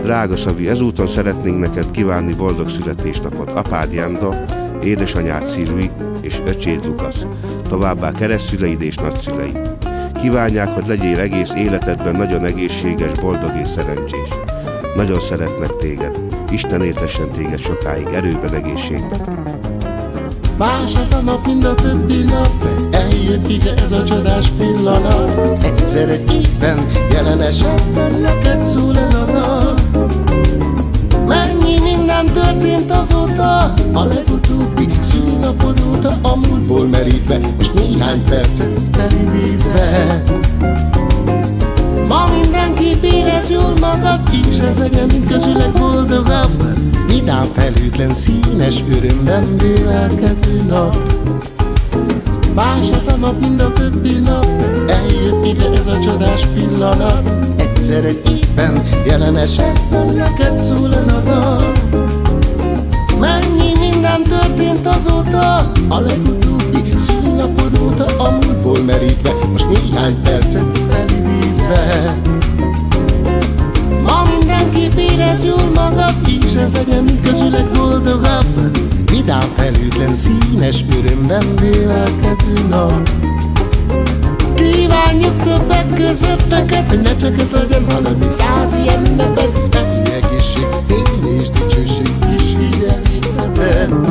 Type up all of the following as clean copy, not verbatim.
Drága Szabi, ezúton szeretnénk neked kívánni boldog születésnapot apád Janda, édesanyád Szilvi és öcséd Lukasz, továbbá keresztszüleid és nagyszüleid. Kívánják, hogy legyél egész életedben nagyon egészséges, boldog és szerencsés. Nagyon szeretnek téged. Isten éltessen téged sokáig, erőben, egészségben. Más ez a nap, mint a többi nap, eljött ide ez a csodás pillanat. Egyszer egy évben, jelen esetben neked szól ez a dal. Mennyi minden történt azóta, a legutóbbi szülinapod óta, a múltból merítve, most néhány percet felidézve. Ma mindenképp érez jól magad, és ez legyen mind közüled boldogabb. Vidám, felhőtlen, színes, örömben bélelkedő nap. Más ez a nap, mint a többi nap, eljött ide ez a csodás pillanat. Egyszer egy évben, jelen esetben neked szól ez a dal. Mennyi minden történt azóta, a legutóbbi szülinapod óta, a múltból merítve, most néhány percet felidézve. Ma mindenképp érez jól magad, és ez legyen mind közüled boldogabb. Vidám, felhőtlen, színes, örömben bélelkedő nap. Kívánjuk többek között neked, hogy ne csak ez legyen, hanem még 100 ilyen ünnepet. Ennyi egészség, ény és dicsőség is ide léptetett.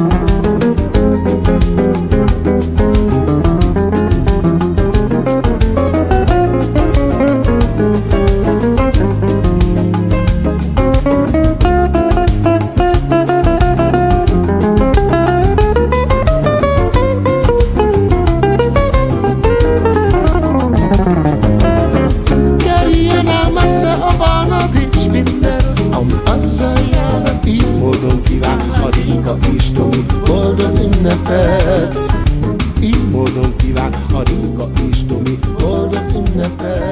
Boldog ünnepet! Így módon kíván a Réka és Tomi boldog ünnepet!